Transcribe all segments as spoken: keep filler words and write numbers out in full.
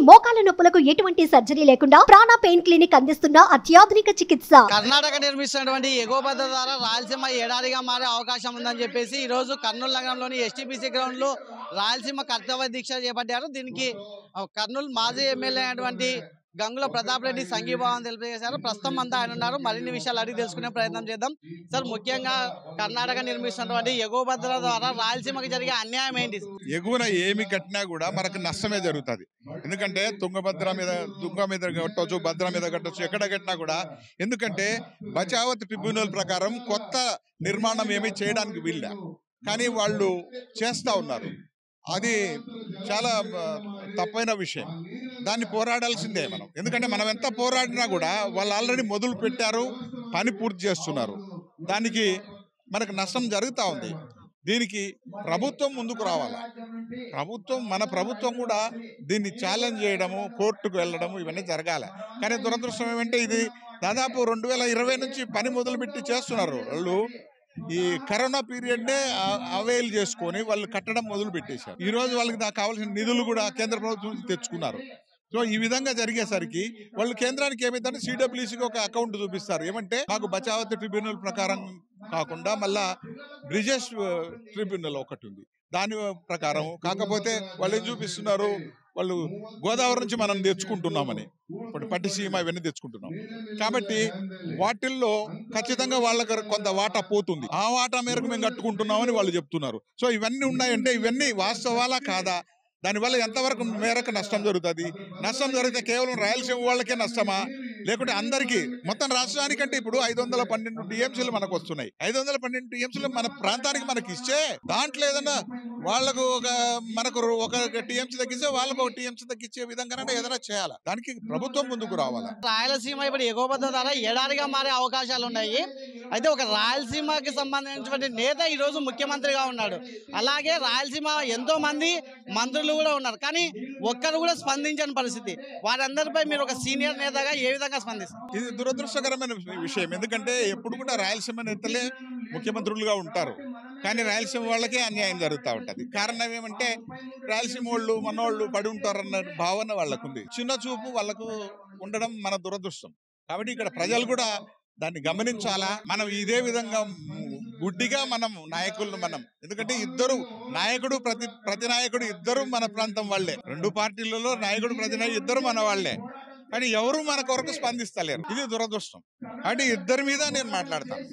మోకాల నొప్పులకు ఎటువంటి సర్జరీ లేకుండా ప్రాణ పెయిన్ క్లినిక్ అందిస్తున్న అత్యాధునిక చికిత్స. కర్ణాటక నిర్మిస్తున్నటువంటి ఎగువ పద్ధతి ద్వారా రాయలసీమ ఎడారిగా మారే అవకాశం ఉందని చెప్పేసి ఈ రోజు కర్నూలు నగరంలోని ఎస్టీపీసీ గ్రౌండ్ లో రాయలసీమ కర్తవ్య దీక్ష చేపట్టారు. దీనికి కర్నూలు మాజీ ఎమ్మెల్యే అయినటువంటి గంగుల ప్రతాప్ రెడ్డి సంఘీభావం తెలియజేశారు. ప్రస్తుతం అంతా ఆయన ఉన్నారు. మరిన్ని విషయాలు అడిగి తెలుసుకునే ప్రయత్నం చేద్దాం. సార్, ముఖ్యంగా కర్ణాటక నిర్మిస్తున్నటువంటి ఎగువ భద్రత ద్వారా రాయలసీమకి జరిగే అన్యాయం ఏంటి? ఎగువన ఏమి కట్టినా కూడా మనకు నష్టమే జరుగుతుంది. ఎందుకంటే తుంగభద్ర మీద తుంగ మీద కట్టవచ్చు, భద్ర మీద కట్టవచ్చు, ఎక్కడ కట్టినా కూడా. ఎందుకంటే బచావత్ ట్రిబ్యునల్ ప్రకారం కొత్త నిర్మాణం ఏమీ చేయడానికి వీళ్ళ, కానీ వాళ్ళు చేస్తూ ఉన్నారు. అది చాలా తప్పైన విషయం. దాన్ని పోరాడాల్సిందే మనం. ఎందుకంటే మనం ఎంత పోరాడినా కూడా వాళ్ళు ఆల్రెడీ మొదలు పెట్టారు, పని పూర్తి చేస్తున్నారు. దానికి మనకు నష్టం జరుగుతూ ఉంది. దీనికి ప్రభుత్వం ముందుకు రావాలి. ప్రభుత్వం మన ప్రభుత్వం కూడా దీన్ని ఛాలెంజ్ చేయడము, కోర్టుకు వెళ్ళడము ఇవన్నీ జరగాలి. కానీ దురదృష్టం ఏమంటే ఇది దాదాపు రెండు వేల ఇరవై నుంచి పని మొదలుపెట్టి చేస్తున్నారు. వాళ్ళు ఈ కరోనా పీరియడ్నే అవైల్ చేసుకొని వాళ్ళు కట్టడం మొదలు పెట్టేశారు. ఈ రోజు వాళ్ళకి నాకు కావాల్సిన నిధులు కూడా కేంద్ర ప్రభుత్వం నుంచి తెచ్చుకున్నారు. సో ఈ విధంగా జరిగేసరికి వాళ్ళు కేంద్రానికి ఏమైందంటే సిడబ్ల్యూసీకి ఒక అకౌంట్ చూపిస్తారు. ఏమంటే మాకు బచావత్ ట్రిబ్యునల్ ప్రకారం కాకుండా మళ్ళా బ్రిజెస్ ట్రిబ్యునల్ ఒకటి ఉంది, దాని ప్రకారం. కాకపోతే వాళ్ళు ఏం చూపిస్తున్నారు, వాళ్ళు గోదావరి నుంచి మనం తెచ్చుకుంటున్నామని, ఇప్పుడు పట్టిసీమ ఇవన్నీ తెచ్చుకుంటున్నాం కాబట్టి వాటిల్లో ఖచ్చితంగా వాళ్ళకి కొంత వాటా పోతుంది. ఆ వాటా మేరకు మేము కట్టుకుంటున్నామని వాళ్ళు చెప్తున్నారు. సో ఇవన్నీ ఉన్నాయంటే ఇవన్నీ వాస్తవాలా కాదా? దానివల్ల ఎంతవరకు మేరకు నష్టం జరుగుతుంది? నష్టం జరిగితే కేవలం రాయలసీమ వాళ్ళకే నష్టమా, లేకుంటే అందరికీ మొత్తం రాష్ట్రానికంటే? ఇప్పుడు ఐదు వందల పన్నెండు టీఎంసీలు మనకు వస్తున్నాయి. ఐదు వందల పన్నెండు టీఎంసీలు మన ప్రాంతానికి మనకి ఇస్తే దాంట్లో ఏదన్నా వాళ్ళకు ఒక మనకు ఒక టీఎంసీ తగ్గిస్తే వాళ్ళకు ఒక టీఎంసీ తగ్గించే విధంగా ఏదైనా చేయాలి. దానికి ప్రభుత్వం ముందుకు రావాలి. రాయలసీమ ఇప్పుడు ఎగువ పద్ధతి ద్వారా ఎడారిగా మారే అవకాశాలు ఉన్నాయి. అయితే ఒక రాయలసీమకి సంబంధించినటువంటి నేత ఈ రోజు ముఖ్యమంత్రిగా ఉన్నాడు. అలాగే రాయలసీమ ఎంతో మంది మంత్రులు కూడా ఉన్నారు, కానీ ఒక్కరు కూడా స్పందించని పరిస్థితి. వారందరిపై మీరు ఒక సీనియర్ నేతగా ఏ విధంగా స్పందిస్తారు? ఇది దురదృష్టకరమైన విషయం. ఎందుకంటే ఎప్పుడు కూడా రాయలసీమ నేతలే ముఖ్యమంత్రులుగా ఉంటారు, కానీ రాయలసీమ వాళ్ళకే అన్యాయం జరుగుతూ ఉంటుంది. కారణం ఏమంటే రాయలసీమ వాళ్ళు మనోళ్ళు పడి ఉంటారన్న భావన వాళ్ళకు ఉంది. చిన్న చూపు వాళ్ళకు ఉండడం మన దురదృష్టం. కాబట్టి ఇక్కడ ప్రజలు కూడా దాన్ని గమనించాలా. మనం ఇదే విధంగా గుడ్డిగా మనం నాయకులను మనం, ఎందుకంటే ఇద్దరు నాయకుడు ప్రతి ప్రతి నాయకుడు ఇద్దరు మన ప్రాంతం వాళ్ళే. రెండు పార్టీలలో నాయకుడు ప్రతి నాయకుడు ఇద్దరు మన వాళ్ళే, కానీ ఎవరు మన కొరకు స్పందిస్తలేరు. ఇది దురదృష్టం. అంటే ఇద్దరి మీద నేను మాట్లాడతాను.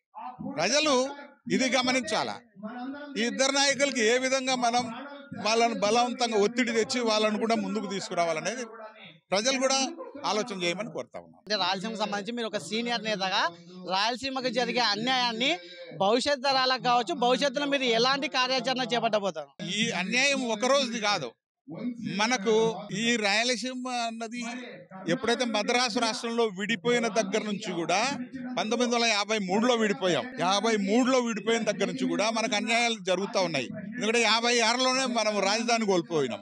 ప్రజలు ఇది గమనించాలా. ఈ ఇద్దరు నాయకులకి ఏ విధంగా మనం వాళ్ళను బలవంతంగా ఒత్తిడి తెచ్చి వాళ్ళను కూడా ముందుకు తీసుకురావాలనేది ప్రజలు కూడా ఆలోచన చేయమని కోరుతా ఉన్నాం. అంటే రాయలసీమకు సంబంధించి మీరు ఒక సీనియర్ నేతగా రాయలసీమకు జరిగే అన్యాయాన్ని భవిష్యత్ తరాలకు కావచ్చు, భవిష్యత్తులో మీరు ఎలాంటి కార్యాచరణ చేపట్టబోతారు? ఈ అన్యాయం ఒక రోజుది కాదు. మనకు ఈ రాయలసీమ అన్నది ఎప్పుడైతే మద్రాసు రాష్ట్రంలో విడిపోయిన దగ్గర నుంచి కూడా పంతొమ్మిది వందల యాభై మూడులో విడిపోయాం. యాభై మూడులో విడిపోయిన దగ్గర నుంచి కూడా మనకు అన్యాయాలు జరుగుతూ ఉన్నాయి. ఎందుకంటే యాభై ఆరులోనే మనం రాజధాని కోల్పోయినాం.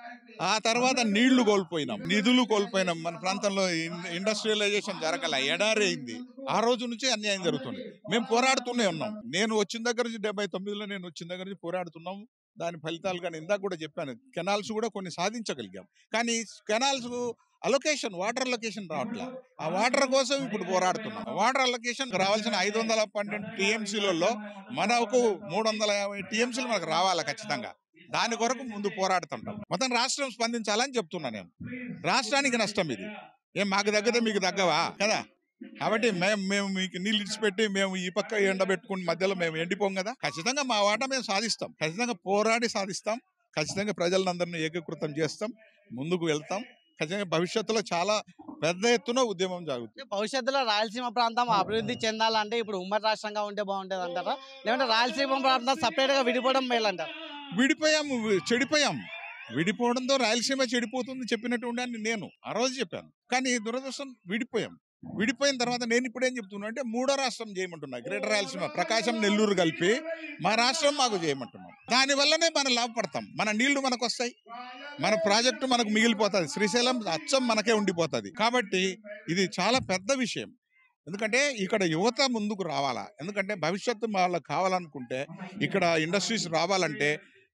ఆ తర్వాత నీళ్లు కోల్పోయినాం, నిధులు కోల్పోయినాం. మన ప్రాంతంలో ఇండస్ట్రియలైజేషన్ జరగల, ఎడారి అయింది. ఆ రోజు నుంచి అన్యాయం జరుగుతుంది. మేము పోరాడుతూనే ఉన్నాం. నేను వచ్చిన దగ్గర నుంచి డెబ్బై తొమ్మిదిలో నేను వచ్చిన దగ్గర నుంచి పోరాడుతున్నాం. దాని ఫలితాలు కానీ ఇందాక కూడా చెప్పాను, కెనాల్స్ కూడా కొన్ని సాధించగలిగాం. కానీ కెనాల్స్ అలొకేషన్, వాటర్ అలొకేషన్ రావట్లే. ఆ వాటర్ కోసం ఇప్పుడు పోరాడుతున్నాం. వాటర్ అలొకేషన్ రావాల్సిన ఐదు వందల పన్నెండు టీఎంసీలలో మనకు మూడు వందల యాభై టీఎంసీలు మనకు రావాలా ఖచ్చితంగా. దాని కొరకు ముందు పోరాడుతుంటాం. మొత్తం రాష్ట్రం స్పందించాలని చెప్తున్నా నేను. రాష్ట్రానికి నష్టం ఇది. ఏం మాకు తగ్గితే మీకు తగ్గవా కదా? కాబట్టి మేము మేము మీకు నీళ్ళు ఇచ్చిపెట్టి మేము ఈ పక్క ఎండబెట్టుకుని మధ్యలో మేము ఎండిపోం కదా. ఖచ్చితంగా మా వాటా మేము సాధిస్తాం. ఖచ్చితంగా పోరాడి సాధిస్తాం. ఖచ్చితంగా ప్రజలందరినీ ఏకీకృతం చేస్తాం, ముందుకు వెళ్తాం. ఖచ్చితంగా భవిష్యత్తులో చాలా పెద్ద ఎత్తున ఉద్యమం జరుగుతుంది. భవిష్యత్తులో రాయలసీమ ప్రాంతం అభివృద్ధి చెందాలంటే ఇప్పుడు ఉమ్మడి రాష్ట్రంగా ఉంటే బాగుంటుంది అంటారా, లేదంటే రాయలసీమ ప్రాంతం సపరేట్ గా విడిపోవడం మేలంటారా? విడిపోయాము, చెడిపోయాం. విడిపోవడంతో రాయలసీమ చెడిపోతుంది చెప్పినట్టు ఉండాలని నేను ఆ రోజు చెప్పాను. కానీ దురదృష్టం విడిపోయాం. విడిపోయిన తర్వాత నేను ఇప్పుడు ఏం చెప్తున్నా అంటే మూడో రాష్ట్రం చేయమంటున్నా. గ్రేటర్ రాయలసీమ, ప్రకాశం, నెల్లూరు కలిపి మా రాష్ట్రం మాకు చేయమంటున్నాం. దానివల్లనే మనం లాభపడతాం. మన నీళ్లు మనకు వస్తాయి, మన ప్రాజెక్టు మనకు మిగిలిపోతుంది, శ్రీశైలం అచ్చం మనకే ఉండిపోతుంది. కాబట్టి ఇది చాలా పెద్ద విషయం. ఎందుకంటే ఇక్కడ యువత ముందుకు రావాలా. ఎందుకంటే భవిష్యత్తు వాళ్ళకి కావాలనుకుంటే, ఇక్కడ ఇండస్ట్రీస్ రావాలంటే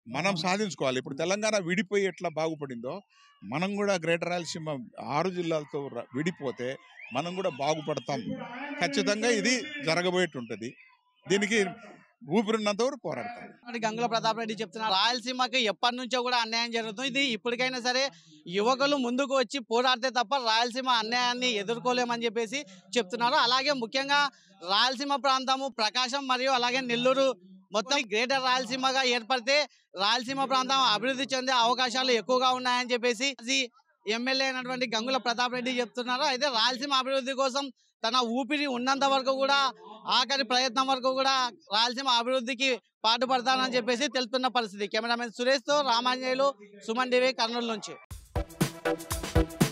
మనం సాధించుకోవాలి. ఇప్పుడు తెలంగాణ విడిపోయి ఎట్లా బాగుపడిందో మనం కూడా గ్రేటర్ రాయలసీమ ఆరు జిల్లాలతో ర- విడిపోతే మనం కూడా బాగుపడతాం. ఖచ్చితంగా ఇది జరగబోయేటుంటది. దీనికి ఊపిరిన్నంత వరకు పోరాడతాం. మరి గంగుల ప్రతాప్ రెడ్డి చెప్తున్నారు రాయలసీమకి ఎప్పటి నుంచో కూడా అన్యాయం జరుగుతుంది. ఇది ఇప్పటికైనా సరే యువకులు ముందుకు వచ్చి పోరాడితే తప్ప రాయలసీమ అన్యాయాన్ని ఎదుర్కోలేమని చెప్పేసి చెప్తున్నారు. అలాగే ముఖ్యంగా రాయలసీమ ప్రాంతము ప్రకాశం మరియు అలాగే నెల్లూరు మొత్తం గ్రేటర్ రాయలసీమగా ఏర్పడితే రాయలసీమ ప్రాంతం అభివృద్ధి చెందే అవకాశాలు ఎక్కువగా ఉన్నాయని చెప్పేసి మాజీ ఎమ్మెల్యే అయినటువంటి గంగుల ప్రతాప్ రెడ్డి చెప్తున్నారు. అయితే రాయలసీమ అభివృద్ధి కోసం తన ఊపిరి ఉన్నంత వరకు కూడా ఆఖరి ప్రయత్నం వరకు కూడా రాయలసీమ అభివృద్ధికి పాటుపడతానని చెప్పేసి తెలుపుతున్న పరిస్థితి. కెమెరామెన్ సురేష్ తో రామాంజనేయులు, సుమన్ టీవీ, కర్నూలు నుంచి.